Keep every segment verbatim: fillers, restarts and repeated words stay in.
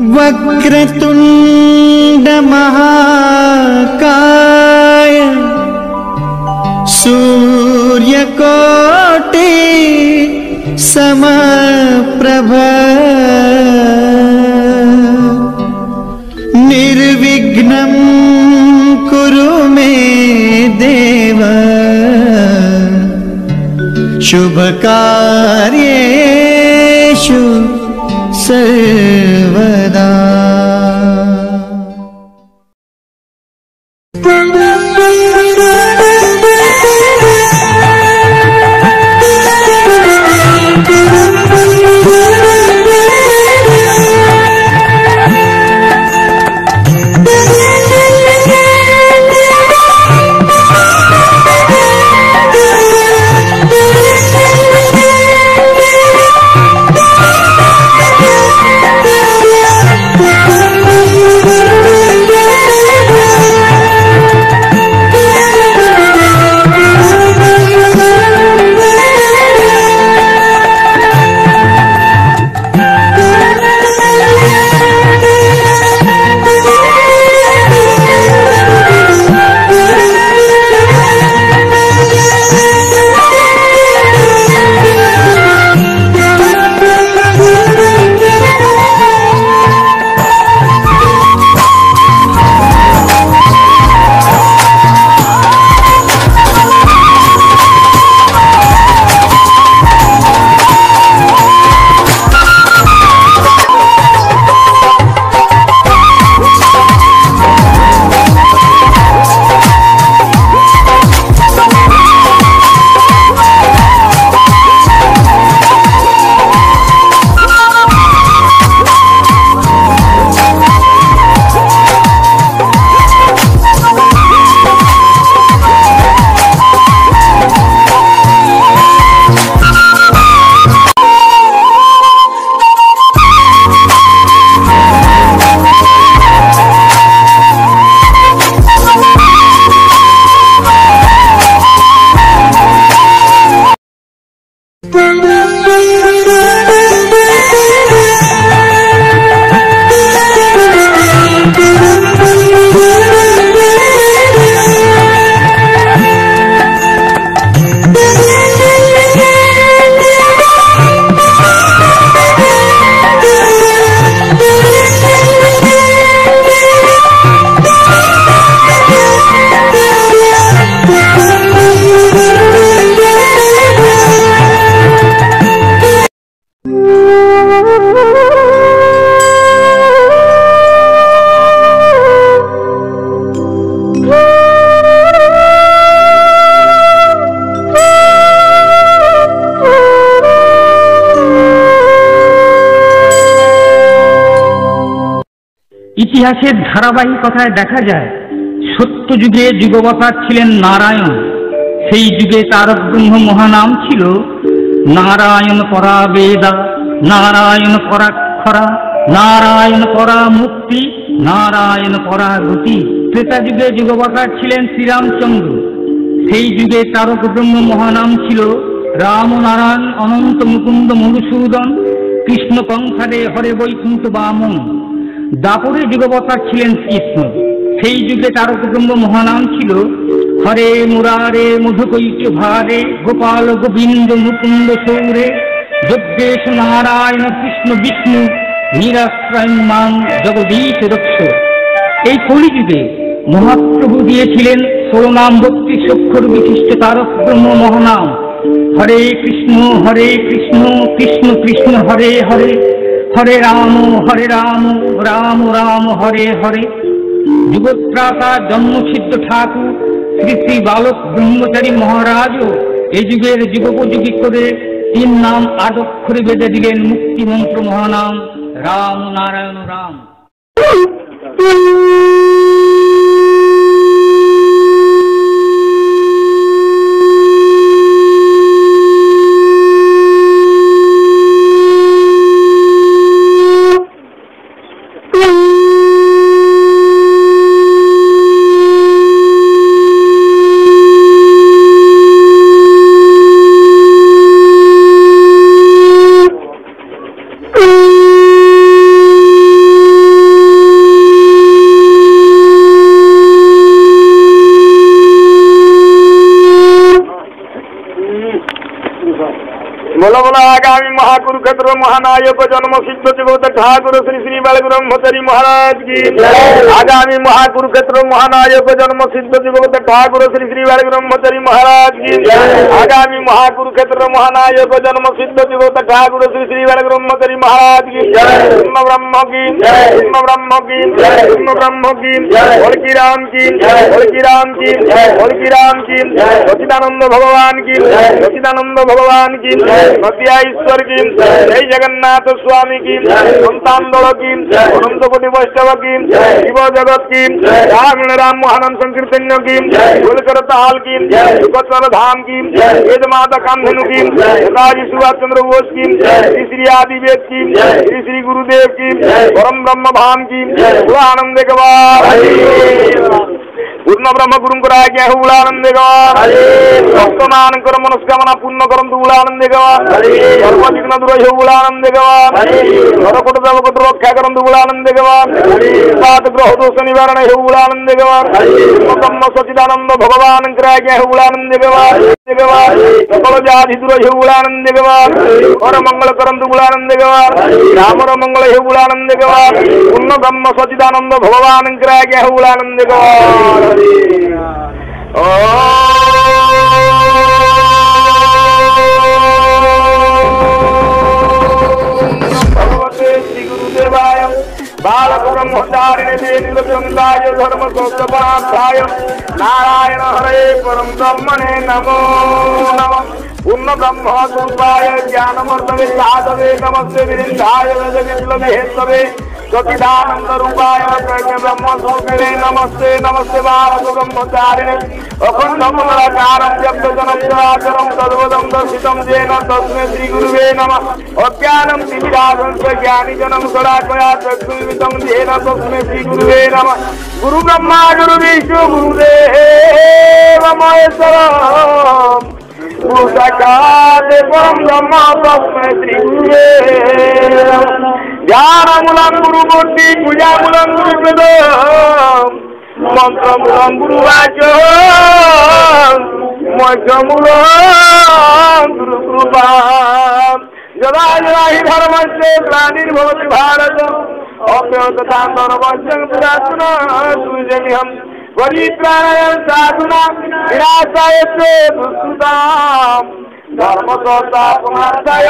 वक्रतुंड महाकाय सूर्यकोटि समप्रभ निर्विघ्नं कुरु मे देव शुभकार्येषु सर्वदा। ইতিহাসের ধারাবাহিকতায় দেখা যায় সত্য যুগে যুগবতার ছিলেন নারায়ণ। সেই যুগে তারক ব্রহ্ম মহানাম ছিল নারায়ণ পরা বেদা, নারায়ণ পরাক্ষরা, নারায়ণ পরা মুক্তি, নারায়ণ পরা গতি। ত্রেতা যুগে যুগবতার ছিলেন শ্রীরামচন্দ্র। সেই যুগে তারক ব্রহ্ম মহানাম ছিল রাম নারায়ণ অনন্ত মুকুন্দ মধুসূদন, কৃষ্ণ কংসারে হরে বৈকুণ্ঠ বামন। দাপরে যুগবতার ছিলেন কৃষ্ণ। সেই যুগে তারক ব্রহ্ম মহানাম ছিল হরে মুরারে মধুকৈট ভারে, গোপাল গোবিন্দ মুকুন্দ সৌরে, যজ্ঞেশ নারায়ণ কৃষ্ণ বিষ্ণু, নিরাশ্রয় মাং জগদীশ রক্ষ। এই কলিযুগে মহাপ্রভু দিয়েছিলেন ষোলো নাম বত্রিশ অক্ষর বিশিষ্ট তারক ব্রহ্ম মহানাম হরে কৃষ্ণ হরে কৃষ্ণ কৃষ্ণ কৃষ্ণ হরে হরে, হরে রাম হরে রাম রাম রাম হরে হরে। যুগত্রাতা জন্মসিদ্ধ ঠাকুর শ্রী শ্রী বালক ব্রহ্মচারী মহারাজও এই যুগের যুগোপযোগী করে তিন নাম আট অক্ষরে বেঁধে দিলেন মুক্তি মন্ত্র মহানাম রাম নারায়ণ রাম। बोलो बोलो आगामी महाकुरुक्षेत्र महानायक जन्म सिद्ध जगत ठाकुर श्री श्री बाल ब्रह्मचारी महाराज की आगामी महाकुरुक्षेत्र महानायक जन्म सिद्ध जगत ठाकुर श्री श्री बाल ब्रह्मचारी महाराज की आगामी महाकुरुक्षेत्र महानायक जन्म सिद्ध जगत ठाकुर श्री श्री बाल ब्रह्मचारी महाराज की ब्रह्म ब्रह्म की ब्रह्म ब्रह्म की ब्रह्म ब्रह्म की होलकी राम की होलकी राम की होलकी राम की सच्चिदानंद भगवान की सच्चिदानंद भगवान की भक्तिया ईश्वर की जय जगन्नाथ स्वामी की संतान दल की अनंत कोटि वैष्णव की शिव जगत की राम राम महानंद संकीर्तन्य की गोलकर ताल की सुखचर धाम की वेद माता कामधेनु की नेताजी सुभाष चंद्र बोस की श्री श्री आदिवेद की श्री श्री गुरुदेव की परम ब्रह्म धाम की आनंद पूर्ण ब्रह्म गुरु आज्ञा हो उड़ानंद भक्त मान मनस्कामना पूर्ण करंतु उड़ानंद सर्व विघ्न दूर हो उड़ानंद घरकोट देवकोट रक्षा करंतु उड़ानंद पात ग्रह दोष निवारण हो उड़ानंद ब्रह्म सच्चिदानंद भगवान आज्ञा हो उड़ानंद सकल जाधि दूर हो उड़ानंद और मंगल करंतु उड़ानंद रामर मंगल हो उड़ानंद पूर्ण ब्रह्म सच्चिदानंद भगवान आज्ञा हो उड़ानंद भगवते श्री गुरुदेवाय बालक ब्रह्मचारिणे नीलचंदाय धर्म सौष्ठवाय नारायण हरे परम ब्रह्मणे नमो नमः पूर्ण ब्रह्म स्वरूपाय ज्ञानमर्दवे साधवे नमस्ते विरिंधाय विप्लवे हेतवे सचिदानंद रूपाय प्रज्ञ ब्रह्म स्वरूपिणे नमस्ते नमस्ते बालक ब्रह्मचारिणे अखंड मंगलाकारं व्यक्तजनं चराचरं तद्वदं दर्शितं येन तस्मै श्री गुरुवे नमः अज्ञानं तिमिरागस्य ज्ञानिजनं सदाकया चक्षुर्मितं येन तस्मै श्री गुरुवे नमः गुरु ब्रह्मा गुरु विष्णु गुरुदेव महेश्वरम् गुरु साक्षात् परम ब्रह्म तस्मै श्री गुरुवे ज्ञानमूलं गुरुमूर्ति पूजामूलं गुरुवेदम् मंत्रमूलं गुरुवाचकम् मोक्षमूलं गुरुकृपा यदा यदा हि धर्मस्य ग्लानिर्भवति भारत अभ्युत्थानधर्मस्य पुरातनम् परित्राणाय साधूनां विनाशाय च दुष्कृतां धर्म संस्थापनार्थाय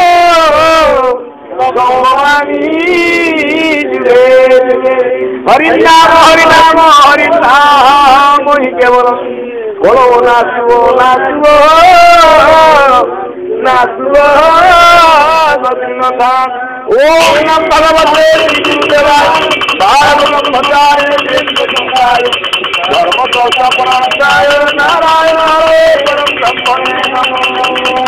हरिनाम हरिनाम हरिनाम ही केवल बोलो नाचो नाचो नाचो गोविंदाम ओम नमः भगवते गुरुदेवाय बालक ब्रह्मचारिणे धर्म संस्थापनार्थाय नारायण हरे परम ब्रह्मणे नमः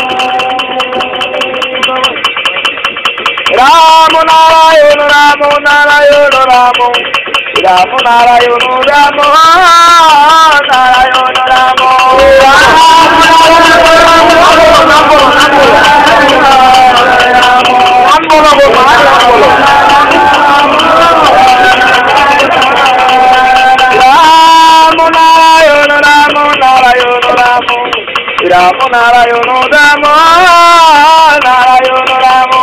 राम नारायण राम नारायण राम राम नारायण राम नारायण राम राम नारायण राम नारायण राम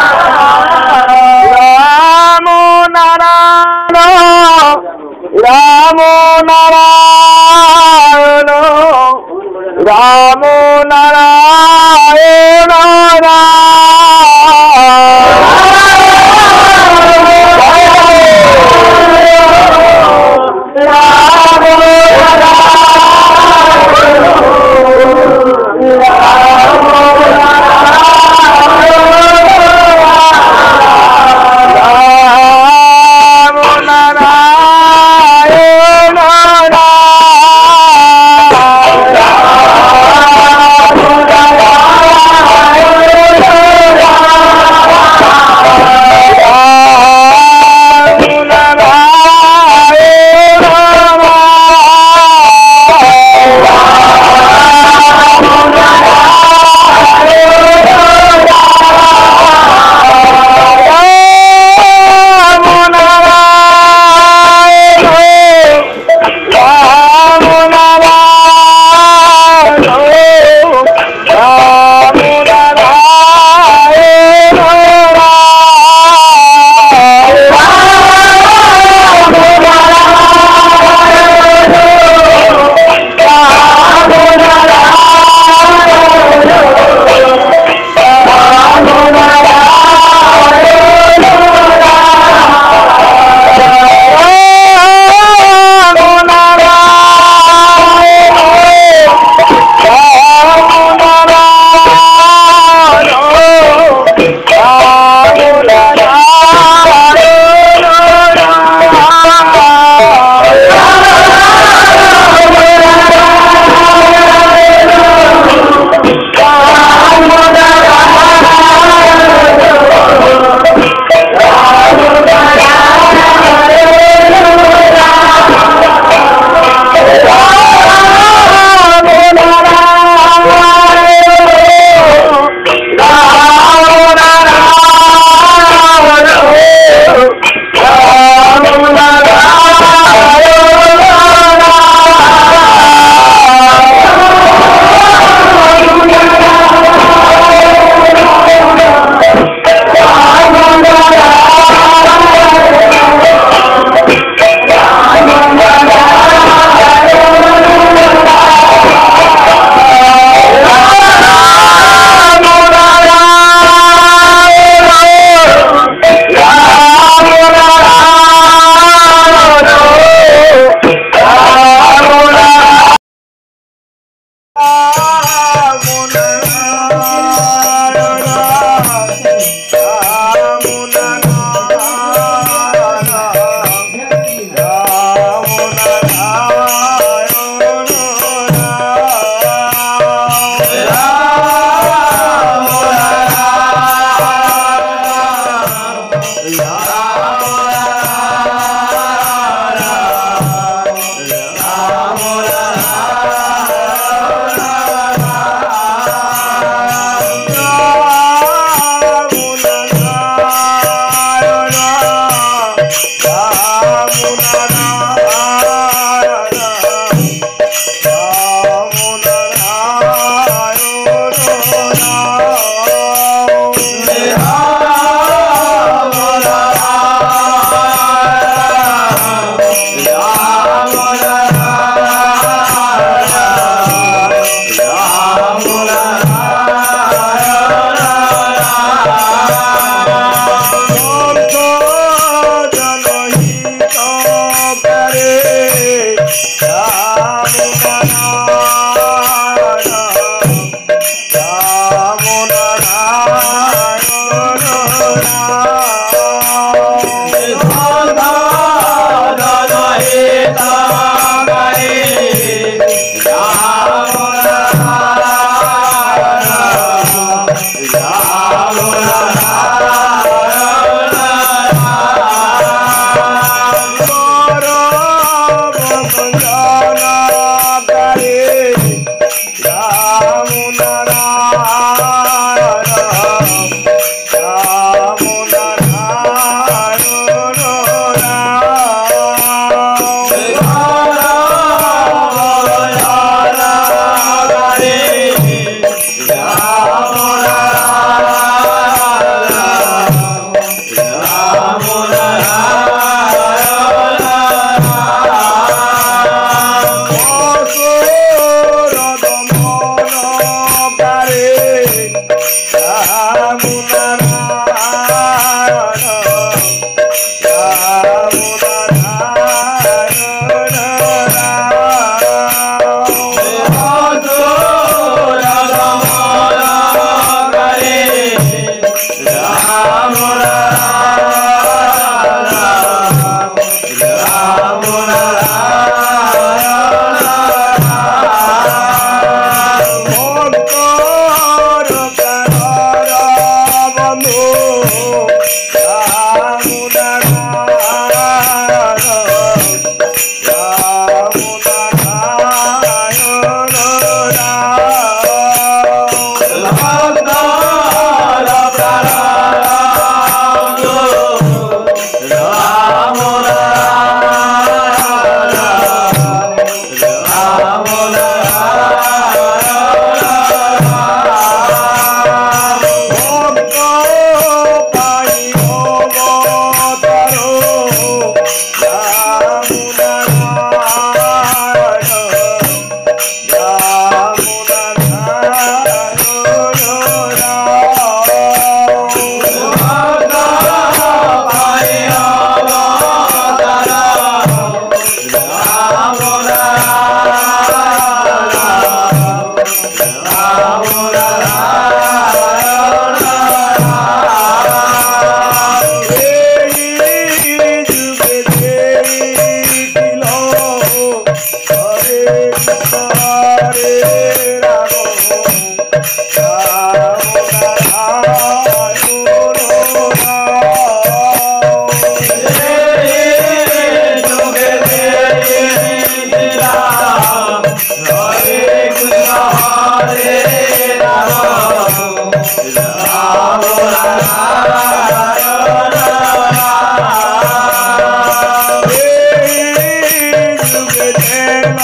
राम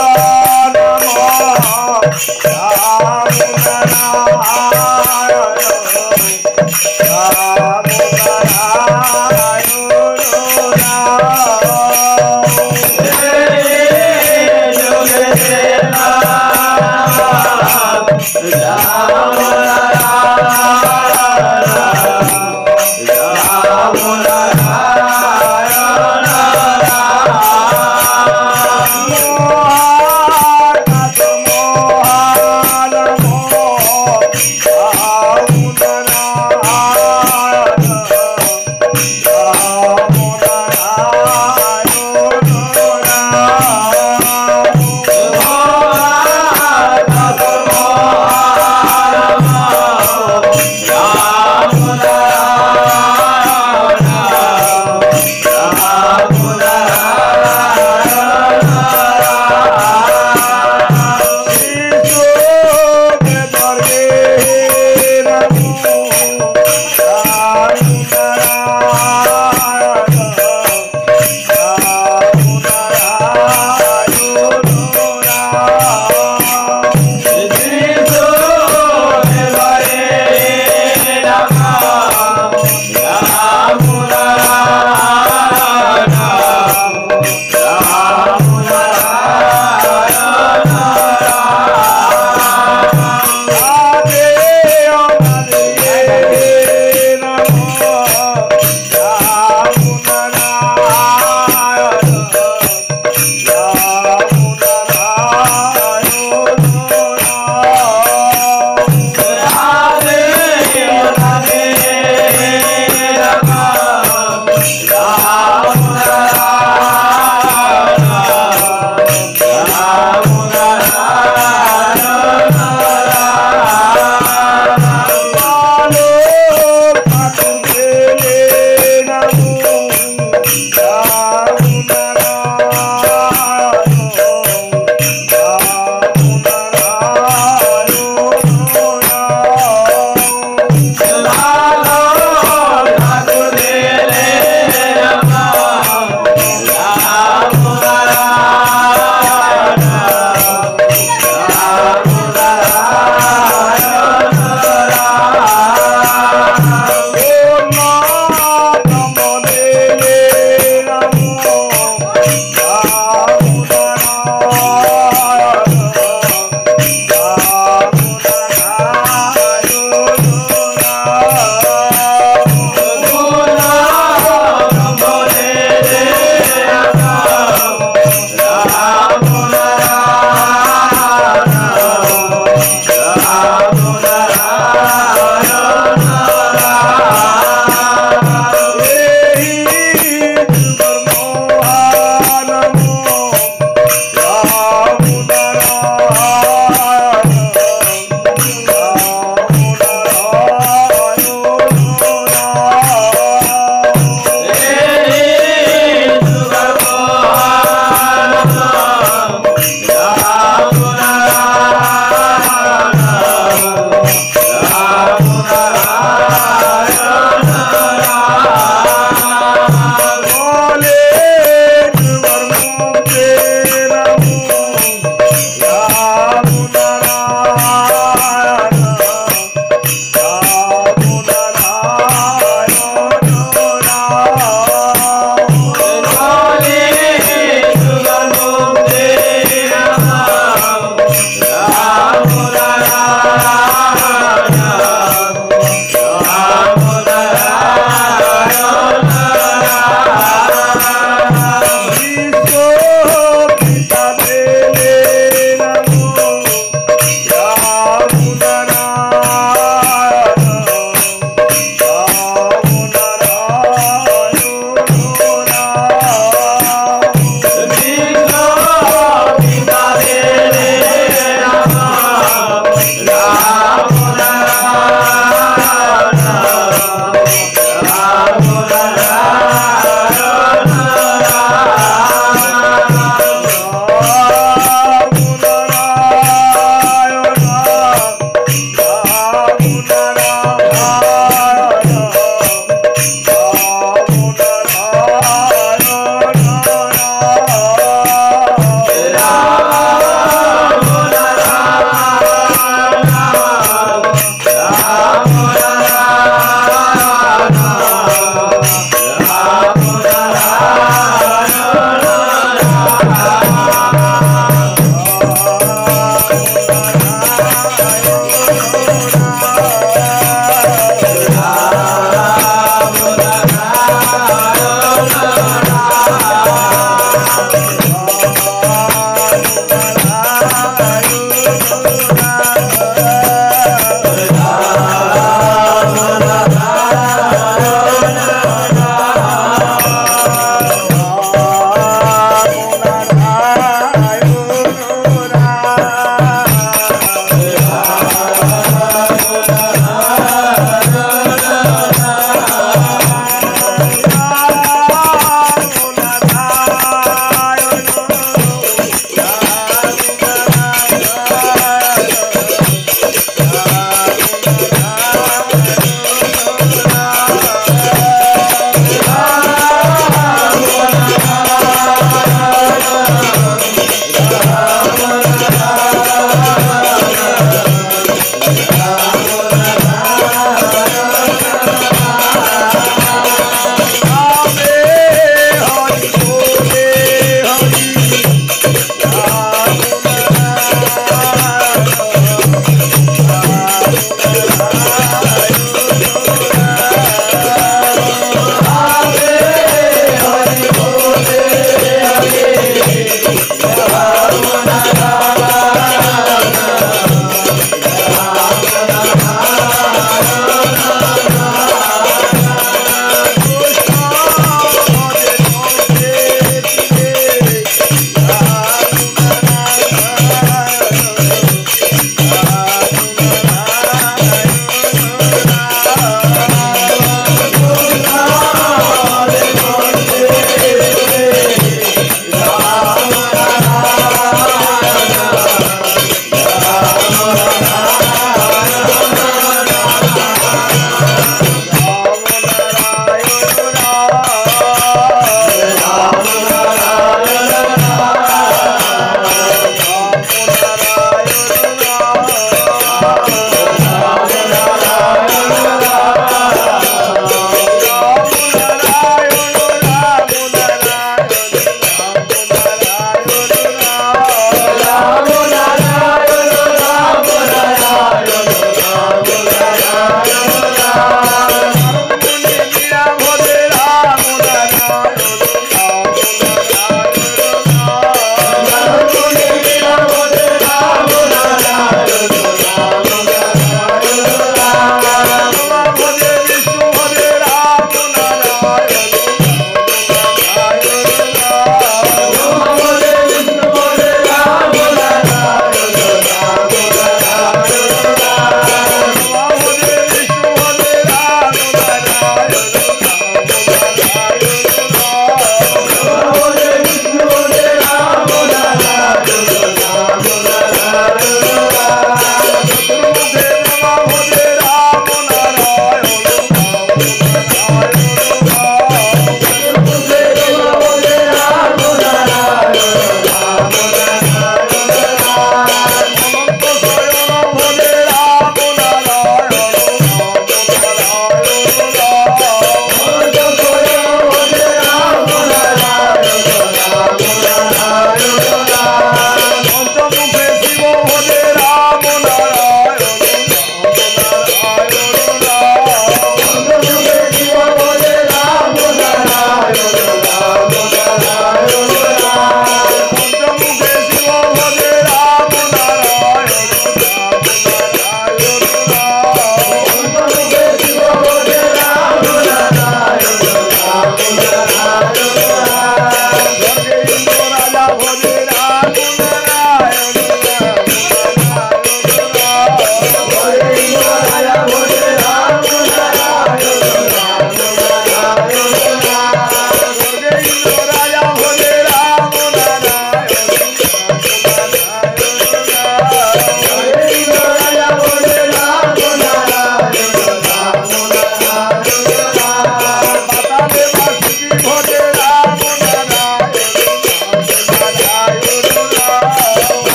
नमो राम